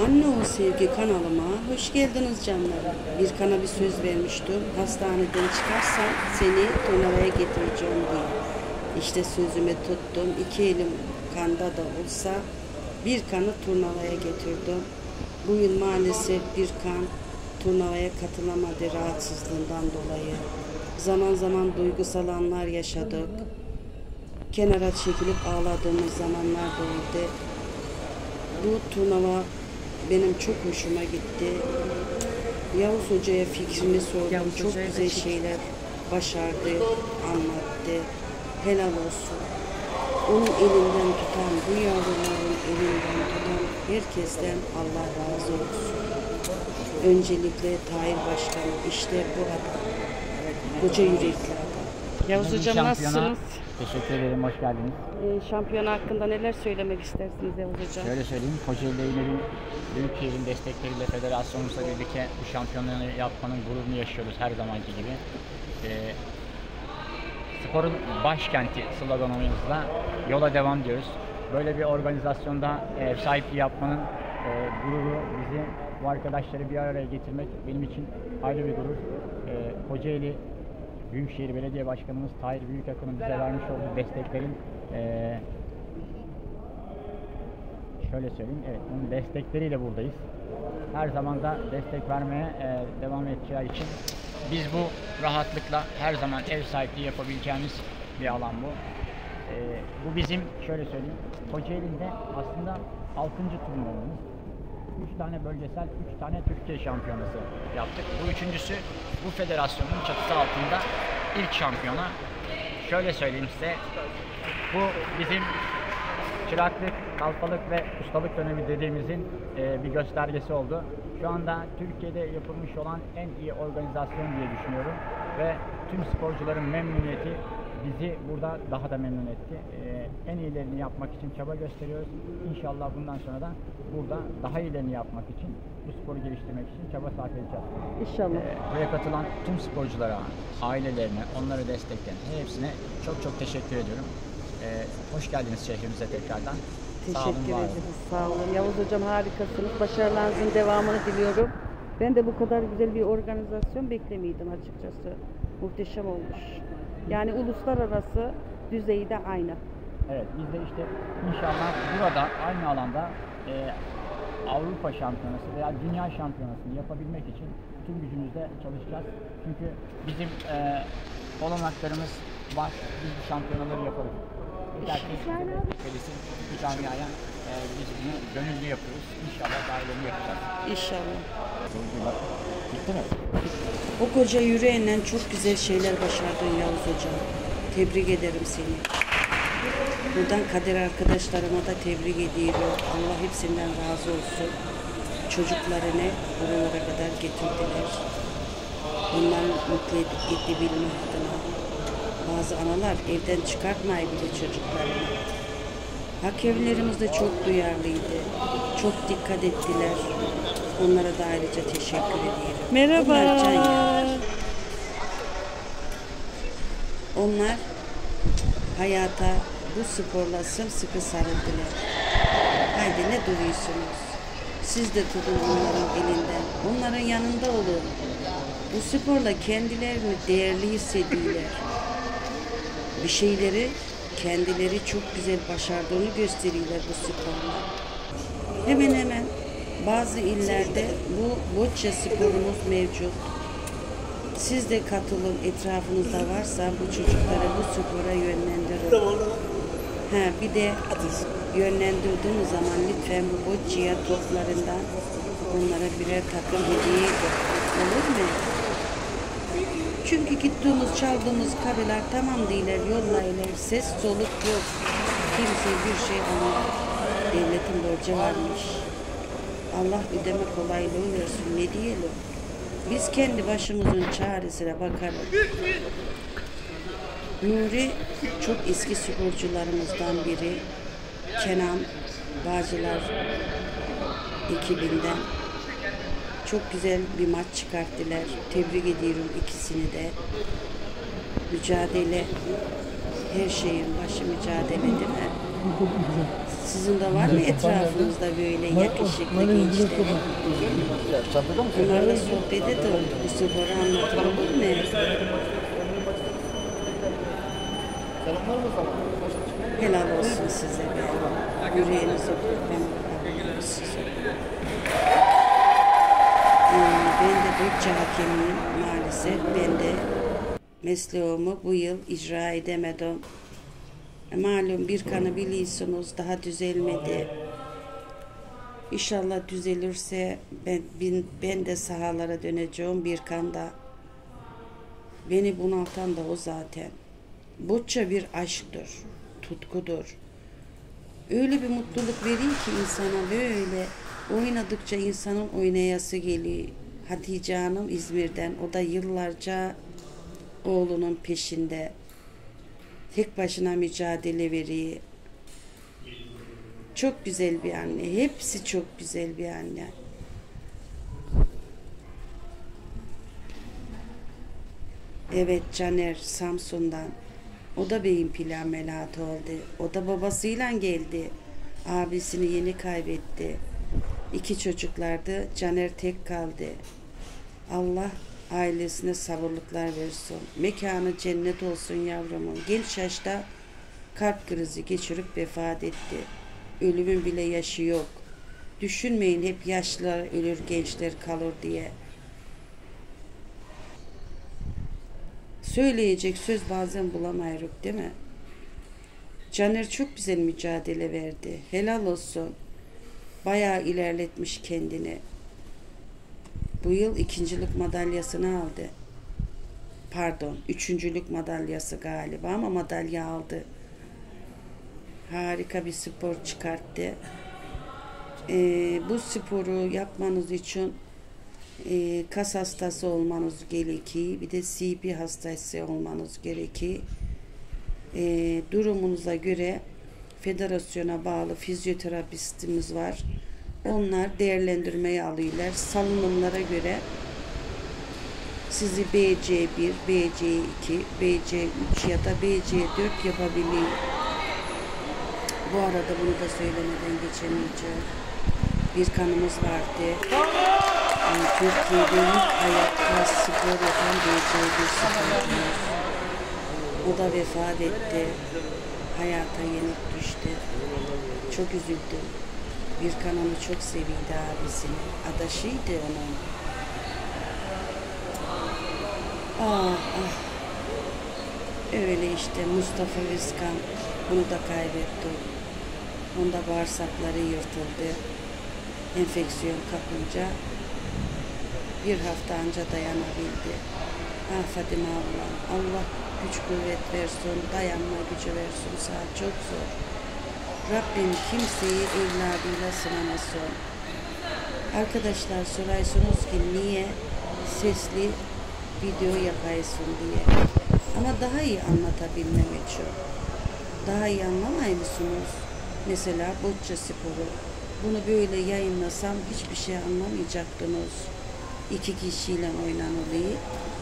Anne o Sevgi kanalıma hoş geldiniz canlarım. Bir kana bir söz vermiştim. Hastaneden çıkarsan seni Turnava'ya getireceğim diye. İşte sözümü tuttum. İki elim kanda da olsa bir kanı Turnava'ya getirdim. Bu yıl maalesef bir kan Turnava'ya katılamadı rahatsızlığından dolayı. Zaman zaman duygusal anlar yaşadık. Kenara çekilip ağladığımız zamanlar da oldu. Bu turnuva benim çok hoşuma gitti. Yavuz Hoca'ya fikrimi sordum. Çok güzel şeyler başardı, anlattı. Helal olsun. Onun elinden tutan, bu yavruların elinden tutan herkesten Allah razı olsun. Öncelikle Tahir Başkanım, işte bu adam. Koca yürekli adam. Yavuz Hocam nasılsınız? Teşekkür ederim, hoş geldiniz. Şampiyona hakkında neler söylemek istersiniz Yavuz Hocam? Şöyle söyleyeyim, Kocaeli İl'in Büyükşehir'in destekleriyle federasyonumuzla birlikte bu şampiyonluğunu yapmanın gururunu yaşıyoruz her zamanki gibi. Sporun başkenti sloganımızla yola devam diyoruz. Böyle bir organizasyonda ev sahipliği yapmanın gururu, bizi, bu arkadaşları bir araya getirmek benim için ayrı bir gurur. Kocaeli Büyükşehir Belediye Başkanımız Tahir Büyükakın'ın bize vermiş olduğu desteklerin şöyle söyleyeyim, evet, onun destekleriyle buradayız. Her zaman da destek vermeye devam edeceği için biz bu rahatlıkla her zaman ev sahipliği yapabileceğimiz bir alan bu. Bu bizim, şöyle söyleyeyim, Kocaeli'nde aslında 6. turnuvamız. 3 tane bölgesel, 3 tane Türkiye şampiyonası yaptık. Bu üçüncüsü bu federasyonun çatısı altında ilk şampiyona. Şöyle söyleyeyim size, bu bizim çıraklık, kalfalık ve ustalık dönemi dediğimizin bir göstergesi oldu. Şu anda Türkiye'de yapılmış olan en iyi organizasyon diye düşünüyorum ve tüm sporcuların memnuniyeti bizi burada daha da memnun etti. En iyilerini yapmak için çaba gösteriyoruz. İnşallah bundan sonra da burada daha iyilerini yapmak için, bu sporu geliştirmek için çaba sarf edeceğiz. İnşallah. Buraya katılan tüm sporculara, ailelerine, onları destekleyen hepsine çok çok teşekkür ediyorum. Hoş geldiniz şehrimize tekrardan. Teşekkür ederiz. Sağ olun. Yavuz Hocam harikasınız. Başarılarınızın devamını diliyorum. Ben de bu kadar güzel bir organizasyon beklemiyordum açıkçası. Muhteşem olmuş. Yani uluslararası düzeyde aynı. Evet, biz de işte inşallah burada aynı alanda Avrupa şampiyonası veya dünya şampiyonasını yapabilmek için tüm gücümüzle çalışacağız. Çünkü bizim olanaklarımız var. Biz bu şampiyonaları yapalım. Bu camiaya biz bunu gönüllü yapıyoruz. İnşallah dahilini yapacağız. İnşallah. Bitti mi? O koca yüreğinden çok güzel şeyler başardın Yavuz Hocam. Tebrik ederim seni. Buradan Kadir arkadaşlarıma da tebrik ediyorum. Allah hepsinden razı olsun. Çocuklarını buralara kadar getirdiler. Onları mutlu edebilme adına. Bazı analar evden çıkartmayı bile çocuklarını. Hakemlerimiz de çok duyarlıydı. Çok dikkat ettiler. Onlara da ayrıca teşekkür ediyorum. Merhaba. Onlar can yanar. Onlar hayata bu sporla sımsıkı sarıldılar. Haydi ne duruyorsunuz? Siz de tutun onların elinden. Onların yanında olun. Bu sporla kendilerini değerli hissediyorlar. Bir şeyleri kendileri çok güzel başardığını gösteriyorlar bu sporla. Hemen hemen bazı illerde bu bocce sporumuz mevcut. Siz de katılın, etrafınızda varsa bu çocukları bu spora yönlendirin. Bir de yönlendirdiğiniz zaman lütfen bu boccia toplarından onlara birer takım hediye edin. Olur mu? Çünkü gittiğimiz, çaldığımız kareler tamam değiller, yollayırlar, ses soluk yok. Kimse bir şey almıyor. Devletin borcu varmış. Allah ödeme kolaylığı versin, ne diyelim. Biz kendi başımızın çaresine bakalım. Nuri çok eski sporcularımızdan biri. Kenan Bağcılar ekibinden. Çok güzel bir maç çıkarttılar. Tebrik ediyorum ikisini de. Mücadele, her şeyin başı mücadele değil mi? Sizin de var mı etrafınızda böyle yakışıklı gençler? Onlarla sohbet edin. Bu sporu anlatın olur mu? Helal olsun size be. Yüreğinize kurban olayım size. Ben de Bocca hakemiyim maalesef. Ben de mesleğimi bu yıl icra edemedim. Malum bir kanı biliyorsunuz daha düzelmedi. İnşallah düzelirse ben de sahalara döneceğim bir kanda. Beni bunaltan da o zaten. Bocca bir aşktır, tutkudur. Öyle bir mutluluk veriyor ki insana böyle oynadıkça insanın oynayası geliyor. Hatice Hanım İzmir'den, o da yıllarca oğlunun peşinde. Tek başına mücadele veriyor. Çok güzel bir anne. Hepsi çok güzel bir anne. Evet Caner Samsun'dan. O da beyin plağı ameliyatı oldu. O da babasıyla geldi. Abisini yeni kaybetti. 2 çocuklardı. Caner tek kaldı. Allah ailesine sabırlıklar versin. Mekanı cennet olsun yavrumun. Genç yaşta kalp krizi geçirip vefat etti. Ölümün bile yaşı yok. Düşünmeyin hep yaşlılar ölür, gençler kalır diye. Söyleyecek söz bazen bulamayız değil mi? Caner çok güzel mücadele verdi. Helal olsun. Bayağı ilerletmiş kendini. Bu yıl 2.'lik madalyasını aldı. Pardon, 3.'lük madalyası galiba ama madalya aldı. Harika bir spor çıkarttı. Bu sporu yapmanız için kas hastası olmanız gerekiyor. Bir de CP hastası olmanız gerekiyor. Durumunuza göre federasyona bağlı fizyoterapistimiz var. Onlar değerlendirmeye alıyorlar. Salınımlara göre sizi BC1, BC2, BC3 ya da BC4 yapabiliyor. Bu arada bunu da söylemeden geçemeyeceğim. Bir kanımız vardı. Türkiye'de ilk hayatta spor yapan BC1 sporcumuz. O da vefat etti. Hayata yenik düştü. Çok üzüldüm. Bir kanını çok seviydi abisini. Adaşıydı onun. Ah ah. Öyle işte Mustafa Özkan. Bunu da kaybettim. Onda bağırsakları yırtıldı. Enfeksiyon kapınca bir hafta anca dayanabildi. Ah Fadime ablam, Allah güç kuvvet versin, dayanma gücü versin, sana çok zor. Rabbim kimseyi evladıyla sınamasın. Arkadaşlar soruyorsunuz ki niye sesli video yapıyorsun diye. Ama daha iyi anlatabilmem için. Daha iyi anlamay mısınız? Mesela Bocca sporu. Bunu böyle yayınlasam hiçbir şey anlamayacaktınız. 2 kişiyle oynanılıyor.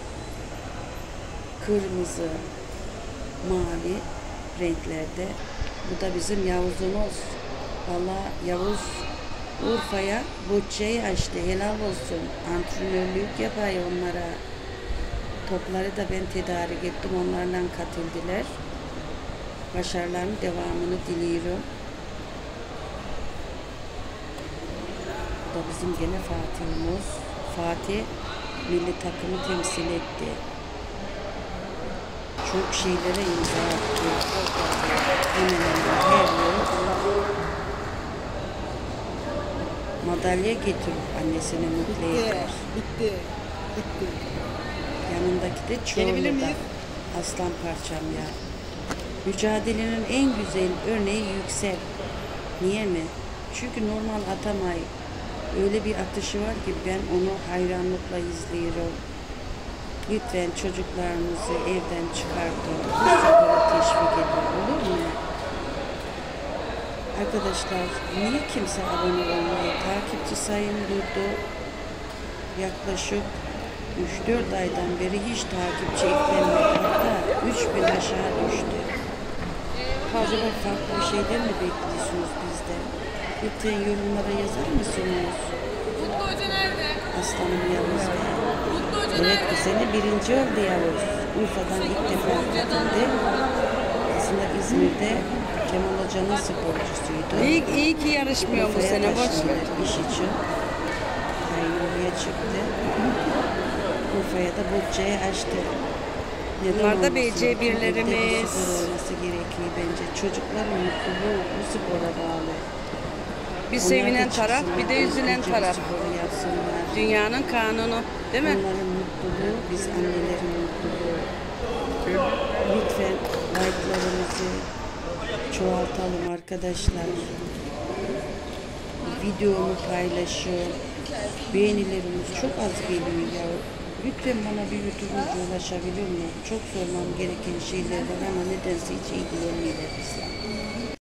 Kırmızı, mavi renklerde. Bu da bizim Yavuz'umuz. Vallahi Yavuz Urfa'ya Bocca'yı açtı. Helal olsun. Antrenörlük yapıyor onlara. Topları da ben tedarik ettim. Onlarla katıldılar. Başarıların devamını diliyorum. Bu da bizim gene Fatih'imiz. Fatih milli takımı temsil etti. Çok şeylere imza attı. Hemen hemen her yıl madalya getirip annesine mutlu eder. Bitti. Yanındaki de Çorlu'da. Aslan parçam ya. Mücadelenin en güzel örneği Yüksel. Niye mi? Çünkü normal atamay. Öyle bir atışı var ki ben onu hayranlıkla izliyorum. Lütfen çocuklarınızı evden çıkartın. Bu spora teşvik edin. Olur mu? Arkadaşlar niye kimse abone olmuyor? Takipçi sayım durdu. Yaklaşık 3-4 aydan beri hiç takipçi eklenmedi. Hatta 3000 aşağı düştü. Acaba farklı bir şeyler mi bekliyorsunuz bizden? Lütfen yorumlara yazar mısınız? Mutlu Hoca nerede? Aslanım Yavuz Bey. Mutlu Hoca Evet, bu nerede? sene birinci oldu Yavuz. Urfa'dan ilk defa katıldı. Aslında İzmir'de Kemal Hoca'nın sporcusuydu. İyi ki yarışmıyor bu Urfa'ya sene, boş ver. taşındı iş için. Yani oraya çıktı. Urfa'ya da Boca'yı açtı. Neden Bunlar da olmasın? BC Ülkede birlerimiz. bir spor olması gerekiyor bence. Çocukların mutluluğu bu spora bağlı. Bir Onlar sevinen da taraf, çıksınlar, bir de üzülen özgürce taraf. bu sporu yapsınlar. Dünyanın kanunu, değil mi? Onların mutluluğu, biz annelerin mutluluğu. Lütfen like'larımızı çoğaltalım arkadaşlar. Videomu paylaşın. Beğenilerimiz çok az geliyor ya. Lütfen bana bir YouTube'da ulaşabilir mi? Çok sormam gereken şeyler var ama nedense hiç ilgilenmiyorlar bizle.